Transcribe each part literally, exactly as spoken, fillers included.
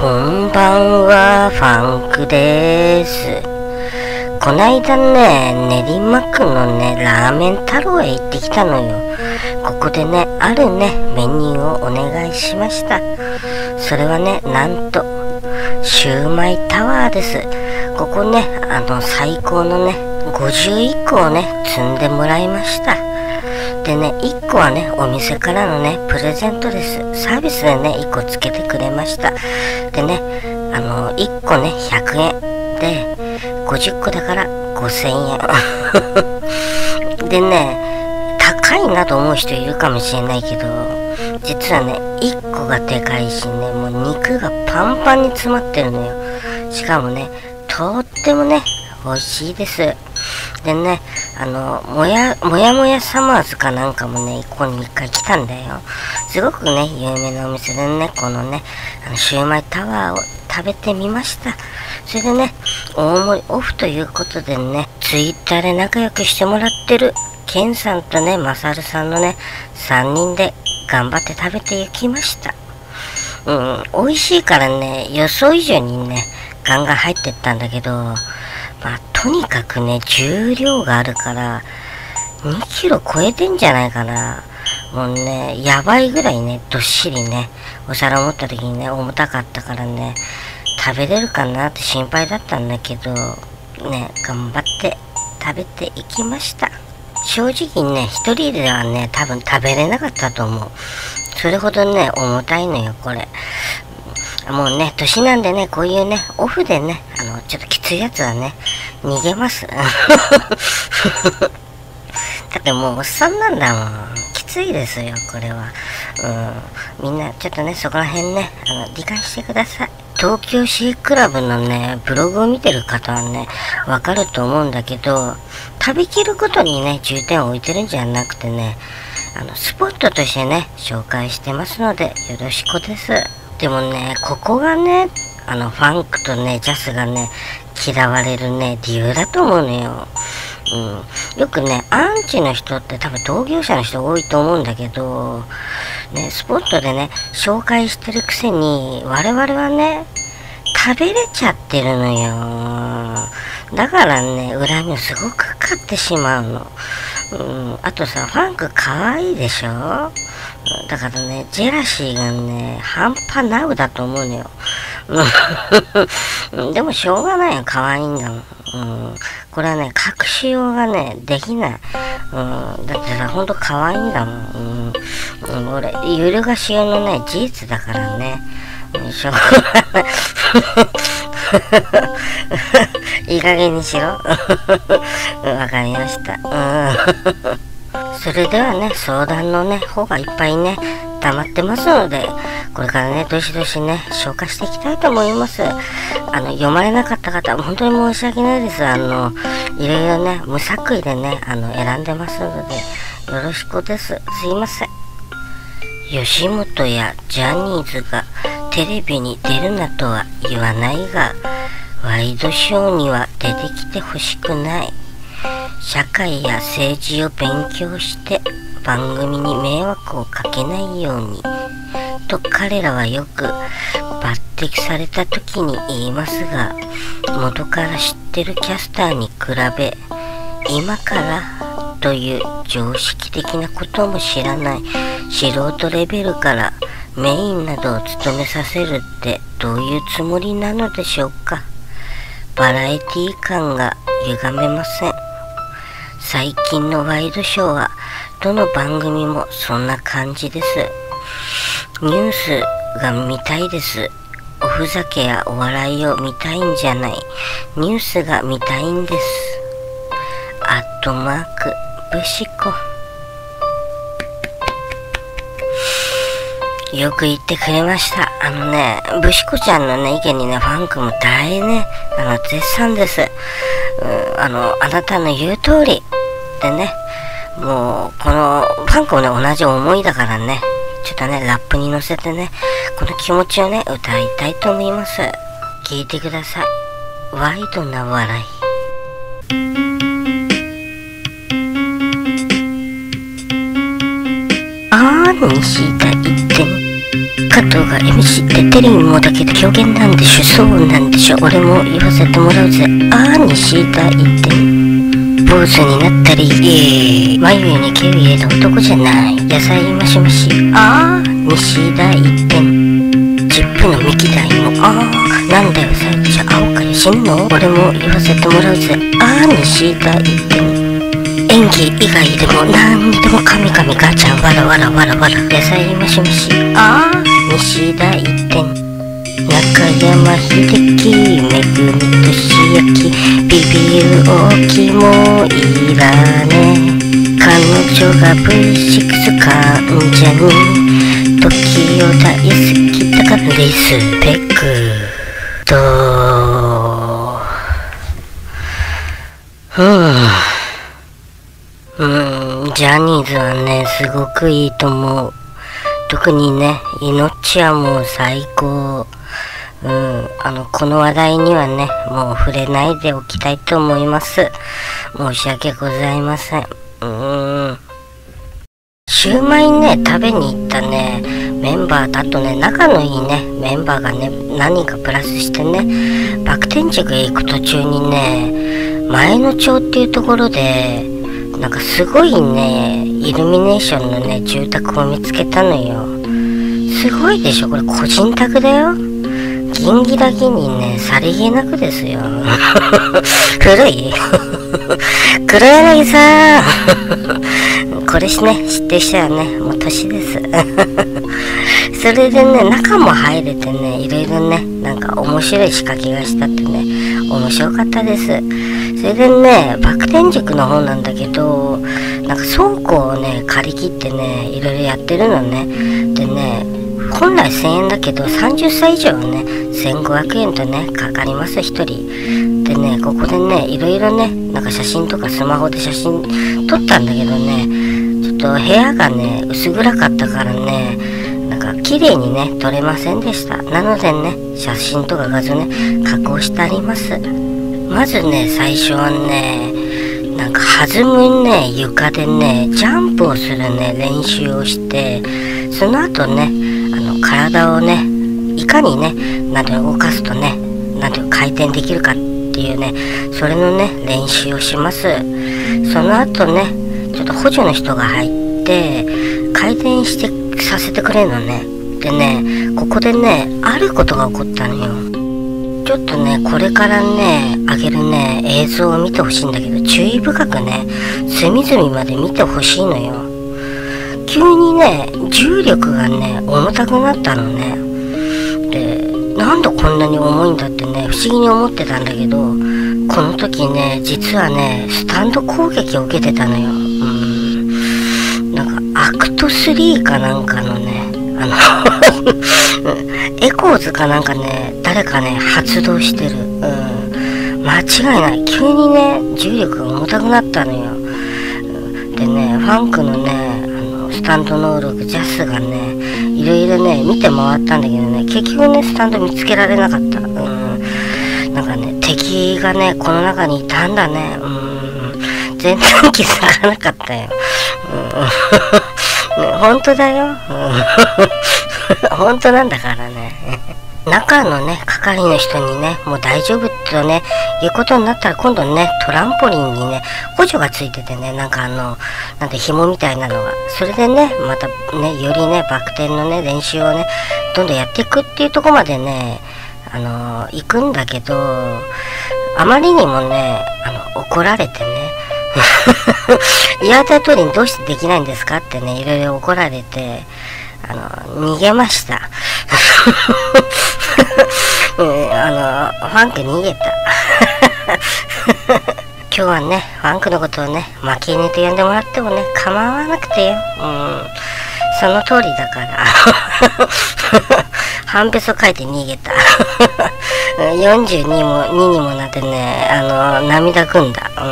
こんばんは、ファンクです。こないだね、練馬区のね、ラーメン太郎へ行ってきたのよ。ここでね、あるね、メニューをお願いしました。それはね、なんと、シューマイタワーです。ここね、あの、最高のね、ごじゅういっこをね、積んでもらいました。でね、いっこはね、お店からのね、プレゼントです。サービスでね、いっこつけてくれました。でね、あの、いっこね、ひゃくえんで、ごじゅっこだからごせんえん。でね、高いなと思う人いるかもしれないけど、実はね、いっこがでかいしね、もう肉がパンパンに詰まってるのよ。しかもね、とってもね、美味しいです。でね、あの、もや、もやもやサマーズかなんかもね、ここに一回来たんだよ。すごくね、有名なお店でね、このね、あのシューマイタワーを食べてみました。それでね、大盛りオフということでね、ツイッターで仲良くしてもらってる、ケンさんとね、マサルさんのね、さんにんで頑張って食べていきました。うん、美味しいからね、予想以上にね、ガンガン入ってったんだけど、まあ、とにかくね、重量があるから、にキロ超えてんじゃないかな。もうね、やばいぐらいね、どっしりね、お皿を持った時にね、重たかったからね、食べれるかなって心配だったんだけど、ね、頑張って食べていきました。正直ね、一人ではね、多分食べれなかったと思う。それほどね、重たいのよ、これ。もうね、年なんでね、こういうね、オフでね、あの、ちょっときついやつはね、逃げます。だってもうおっさんなんだもん。きついですよ、これは。うん。みんな、ちょっとね、そこら辺ね、あの、理解してください。東京シークラブのね、ブログを見てる方はね、わかると思うんだけど、食べきることにね、重点を置いてるんじゃなくてね、あの、スポットとしてね、紹介してますので、よろしくです。でもね、ここがね、あの、ファンクとね、ジャスがね、嫌われるね、理由だと思うのよ。うん。よくね、アンチの人って多分同業者の人多いと思うんだけど、ね、スポットでね、紹介してるくせに、我々はね、食べれちゃってるのよ。だからね、恨みをすごく買ってしまうの。うん。あとさ、ファンク可愛いでしょ？だからね、ジェラシーがね、半端なうだと思うのよ。でもしょうがないよ、可愛いんだもん。うん、これはね、隠しようがね、できない。うん、だってさ、ほんと可愛いんだもん。うん、俺、揺るがしようのね、事実だからね。しょうがない。いい加減にしろ。わかりました。うんそれではね、相談のね、方がいっぱいね、溜まってますので、これからね、どしどしね、消化していきたいと思います。あの、読まれなかった方、本当に申し訳ないです。あの、いろいろね、無作為でね、あの、選んでますので、よろしくです。すいません。吉本やジャニーズがテレビに出るなとは言わないが、ワイドショーには出てきてほしくない。社会や政治を勉強して番組に迷惑をかけないようにと彼らはよく抜擢された時に言いますが、元から知ってるキャスターに比べ今からという常識的なことも知らない素人レベルからメインなどを務めさせるってどういうつもりなのでしょうか。バラエティ感が歪めません。最近のワイドショーはどの番組もそんな感じです。ニュースが見たいです。おふざけやお笑いを見たいんじゃない。ニュースが見たいんです。アットマークブシコ。よく言ってくれました。あのね、ブシコちゃんのね、意見にね、ファンクも大ね、あの、絶賛です。うん、あの、あなたの言う通り。でね、もう、この、ファンクもね、同じ思いだからね、ちょっとね、ラップに乗せてね、この気持ちをね、歌いたいと思います。聞いてください。ワイドな笑い。あー、西田一点。 加藤が エムシー でテレビもだけど狂言なんでしょ。そうなんでしょ。俺も言わせてもらうぜ。ああ、西大天坊主になったり、えー、眉に毛を入れた男じゃない。野菜マシマシ。ああ、西大天チップのミキ大も。ああ、なんだよ最初青かよ死ぬの。俺も言わせてもらうぜ。ああ、西大天演技以外でも何にでも神々ガチャわらわらわらわら野菜マシマシ。ああ、西大天中山秀樹めぐみとしやきビビる大きもいらね。彼女が ブイシックス 患者に時を大好きだからリスペクト。うんうん、ジャニーズはね、すごくいいと思う。特にね、命はもう最高。うん、あの、この話題にはね、もう触れないでおきたいと思います。申し訳ございません。うん。シューマイね、食べに行ったね、メンバーだとね、仲のいいね、メンバーがね、何人かプラスしてね、バク転塾へ行く途中にね、前の町っていうところで、なんかすごいね、イルミネーションのね、住宅を見つけたのよ。すごいでしょ、これ個人宅だよ。ギンギラギンにね、さりげなくですよ。古い黒柳さんこれしね、知ってる人はね、もう年です。それでね、中も入れてね、いろいろね、なんか面白い仕掛けがしたってね、面白かったです。それでね、バク転塾の方なんだけど、なんか倉庫をね、借り切ってね、いろいろやってるのね。でね、本来せんえんだけど、さんじゅっさい以上はね、せんごひゃくえんとね、かかりますひとり。でね、ここでね、いろいろね、なんか写真とかスマホで写真撮ったんだけどね、ちょっと部屋がね、薄暗かったからね、なんか綺麗にね、撮れませんでした。なのでね、写真とか画像ね、加工してあります。まずね、最初はね、なんか弾むね、床でね、ジャンプをするね、練習をして、その後ね、あの、体をね、いかにね、なんて動かすとね、なんて回転できるかっていうね、それのね、練習をします。その後ね、ちょっと補助の人が入って、回転してさせてくれるのね。でね、ここでね、あることが起こったのよ。ちょっとね、これからね、あげるね、映像を見てほしいんだけど、注意深くね、隅々まで見てほしいのよ。急にね、重力がね、重たくなったのね。で、なんでこんなに重いんだってね、不思議に思ってたんだけど、この時ね、実はね、スタンド攻撃を受けてたのよ。うん。なんか、アクトスリーかなんかのね、あの、エコーズかなんかね、誰かね、発動してる。うん。間違いない。急にね、重力が重たくなったのよ。でね、ファンクのね、あの、スタンド能力、ジャスがね、いろいろね、見て回ったんだけどね、結局ね、スタンド見つけられなかった。うん。なんかね、敵がね、この中にいたんだね。うん。全然気づかなかったよ。うん。ね、本当だよ。うん。本当なんだからね。中のね、係の人にね、もう大丈夫とね、いうことになったら今度ね、トランポリンにね、補助がついててね、なんかあの、なんて紐みたいなのが。それでね、またね、よりね、バク転のね、練習をね、どんどんやっていくっていうところまでね、あの、行くんだけど、あまりにもね、あの、怒られてね、言われた通りにどうしてできないんですかってね、いろいろ怒られて、あの、逃げました。うん、あの、ファンク逃げた。今日はね、ファンクのことをね、マキエネと呼んでもらってもね、構わなくてよ。うん、その通りだから。半べそ書いて逃げた。よんじゅうにもににもなってね、あの、涙ぐんだ。うん。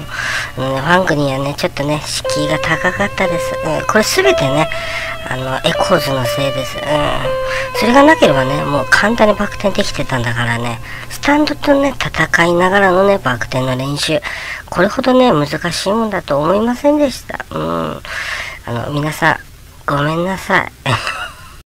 ファンクにはね、ちょっとね、敷居が高かったです。うん、これすべてね、あの、エコーズのせいです。うん。それがなければね、もう簡単にバク転できてたんだからね、スタンドとね、戦いながらのね、バク転の練習、これほどね、難しいもんだと思いませんでした。うん。あの、皆さん、ごめんなさい。そ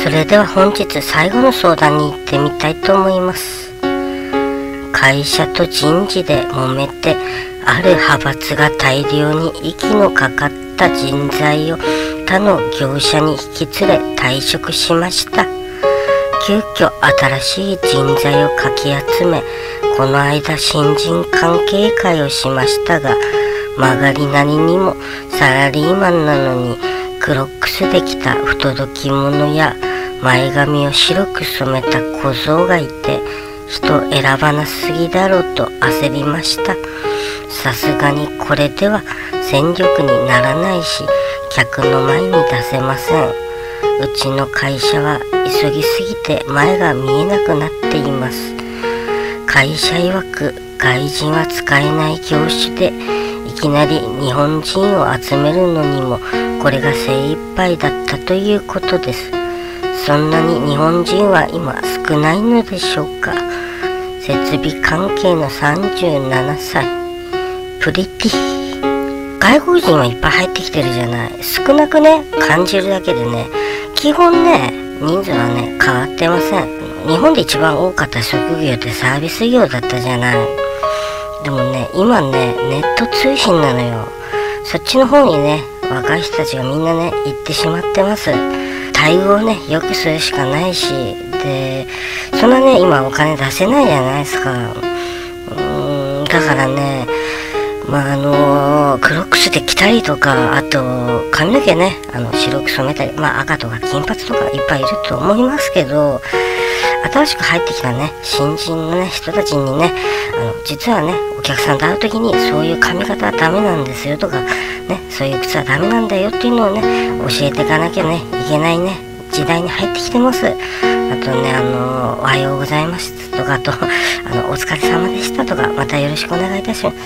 それでは本日最後の相談に行ってみたいと思います。会社と人事で揉めて、ある派閥が大量に息のかかった人材を他の業者に引き連れ退職しました。急遽新しい人材をかき集め、この間新人関係会をしましたが、曲がりなりにもサラリーマンなのにクロックスで着た不届き者や前髪を白く染めた小僧がいて、人選ばなすぎだろうと焦りました。さすがにこれでは戦力にならないし、客の前に出せません。うちの会社は急ぎすぎて前が見えなくなっています。会社曰く外人は使えない業種で、いきなり日本人を集めるのにもこれが精一杯だったということです。そんなに日本人は今少ないのでしょうか。設備関係のさんじゅうななさい、プリティ。外国人はいっぱい入ってきてるじゃない。少なくね感じるだけでね、基本ね人数はね変わってません。日本で一番多かった職業ってサービス業だったじゃない。でもね今ねネット通信なのよ。そっちの方にね若い人たちがみんなね行ってしまってます。待遇をね良くするしかないし、でそんなね今お金出せないじゃないですか。うーんだからね、まああのクロックスで着たりとか、あと髪の毛ねあの白く染めたり、まあ赤とか金髪とかいっぱいいると思いますけど、新しく入ってきたね新人のね人たちにね、あの実はねお客さんと会う時にそういう髪型はダメなんですよとかね、そういう靴はダメなんだよっていうのをね教えていかなきゃねいけないね時代に入ってきてます。あとねあのおはようございますとか、あとあのお疲れ様でしたとか、またよろしくお願いいたします、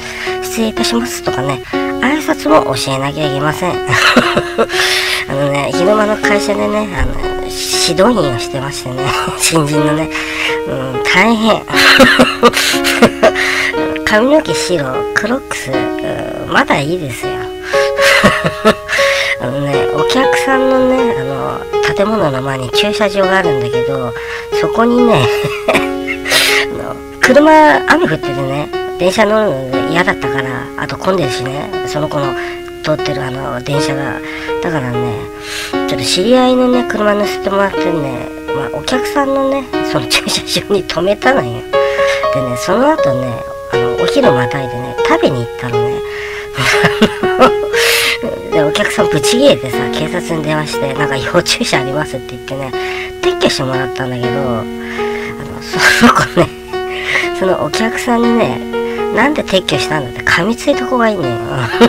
失礼いたしますとかね、挨拶も教えなきゃいけません。あのね昼間の会社でねあの指導員をしてましてね新人のね、うん、大変。髪の毛白、クロックス、うん、まだいいですよ。あのねお客さんのねあの建物の前に駐車場があるんだけど、そこにねあの車雨降っててね電車乗るので嫌だったから、あと混んでるしねその子の通ってるあの電車が、だからねちょっと知り合いのね車乗せてもらってね、まあ、お客さんのねその駐車場に止めたのよ。でねその後ねあのお昼またいでね食べに行ったのね。でお客さんブチギレてさ警察に電話して、なんか要駐車ありますって言ってね撤去してもらったんだけど、あのその子ねそのお客さんにねなんで撤去したんだって噛みついた子がいいのよ。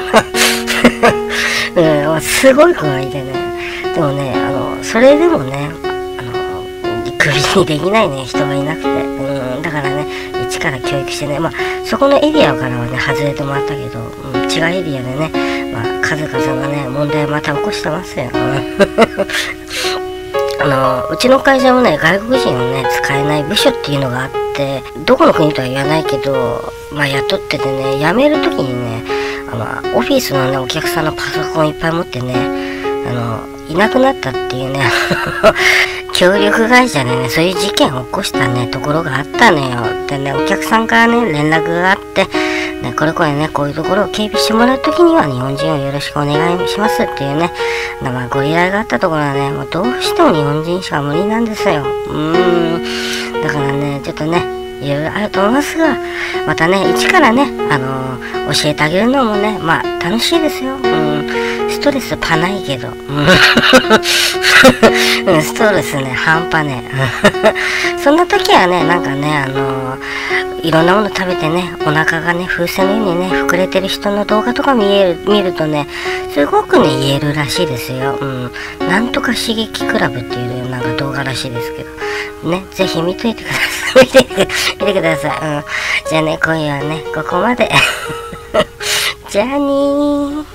うん、すごい子がいてね、でもねあのそれでもねあのクビにできないね人がいなくて、うん、だからね一から教育してね、まあそこのエリアからはね外れてもらったけど、うん、違うエリアでね、まあ、数々のね問題をまた起こしてますよ。あのうちの会社もね外国人をね使えない部署っていうのがあって、どこの国とは言わないけど、まあ雇っててね辞める時にねあのオフィスのねお客さんのパソコンいっぱい持ってねあのいなくなったっていうね協力会社でねそういう事件を起こしたねところがあったのよ。でねお客さんからね連絡があって、ね、これこれねこういうところを警備してもらうときには日本人をよろしくお願いしますっていうね、まあ、ご依頼があったところはねもうどうしても日本人しか無理なんですよ。うーんだからねちょっとねいろいろあると思いますが、またね一からねあのー、教えてあげるのもねまあ楽しいですよ。うん、ストレスパないけど、うん、ストレスね半端ね。そんな時はねなんかねあのー、いろんなもの食べてねお腹がね風船のようにね膨れてる人の動画とか見える見るとねすごくね言えるらしいですよ。うん、なんとか刺激クラブっていうなんか動画らしいですけどね、ぜひ見といてください。見て見てください。うん、じゃあね今夜はねここまで。じゃあねー。